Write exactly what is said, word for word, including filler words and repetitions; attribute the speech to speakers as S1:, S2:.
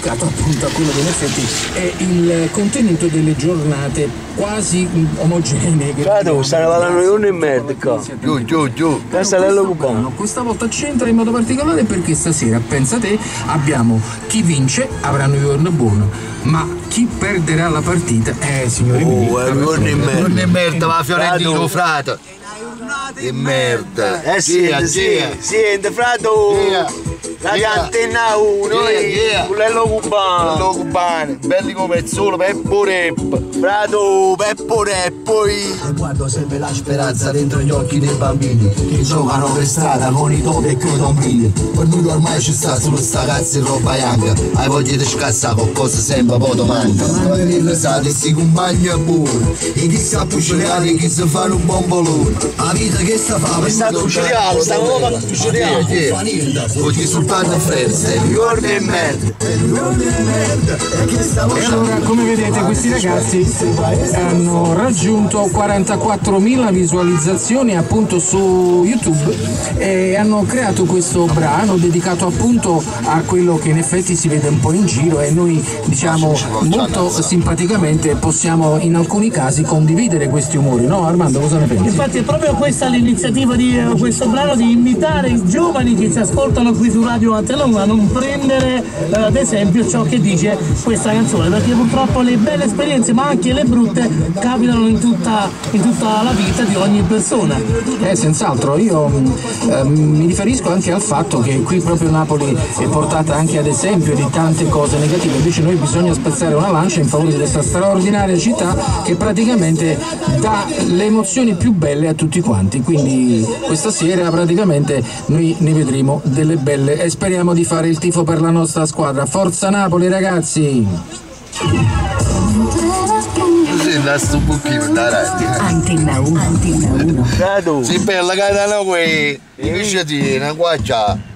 S1: dedicato appunto a quello che in effetti è il contenuto delle giornate quasi omogenee.
S2: Frate, stanno parlando uno in merda qua.
S3: Giù, giù, giù.
S2: Castellello Cubano.
S1: Questa volta c'entra in modo particolare perché stasera, pensa te, abbiamo chi vince avrà New York buono, ma chi perderà la partita, eh signori miei,
S2: Oh, è un giorno in merda.
S3: Non è merda, ma Fiorentino, frate. Che merda.
S2: Eh sì, sì, sì, frato. La antenna uno e quello cubano.
S3: Quello cubano, belli come il sole, Peppo Rep.
S2: Frato, Peppo Rep.
S4: E guardo sempre la speranza dentro gli occhi dei bambini che giocano per strada con i topi e coi tombini. Per noi ormai ci sta solo sta cazzo in roba bianca. Hai voglia di scassare qualcosa sempre poi domanda. Ma venire risate si compagni è buono. E chi sa fuciliare e chi si fa un bombolone. La vita che sta fa per
S2: sta fuciliare, sta nuova fuciliare.
S3: Oggi soltanto fresca,
S2: New York è merda.
S1: E allora, come vedete, questi ragazzi hanno raggiunto quarantaquattromila visualizzazioni appunto su YouTube e hanno creato questo brano dedicato appunto a quello che in effetti si vede un po' in giro e noi diciamo molto simpaticamente possiamo in alcuni casi condividere questi umori, no Armando, cosa ne pensi?
S5: Infatti è proprio questa l'iniziativa di eh, questo brano, di invitare i giovani che ci ascoltano qui su Radio Antenna a non prendere eh, ad esempio ciò che dice questa canzone, perché purtroppo le belle esperienze ma anche le brutte capitano in tutta, in tutta la vita di ogni persona.
S1: Eh, senz'altro, io eh, mi riferisco anche al fatto che qui proprio Napoli è portata anche ad esempio di tante cose negative, invece noi bisogna spezzare una lancia in favore di questa straordinaria città che praticamente dà le emozioni più belle a tutti quanti, quindi questa sera praticamente noi ne vedremo delle belle e speriamo di fare il tifo per la nostra squadra. Forza Napoli ragazzi!
S3: sto un pochino da radio.
S6: Antenna uno, Antenna uno.
S2: Frato.
S3: Si bella che da noi, invece di una guaccia.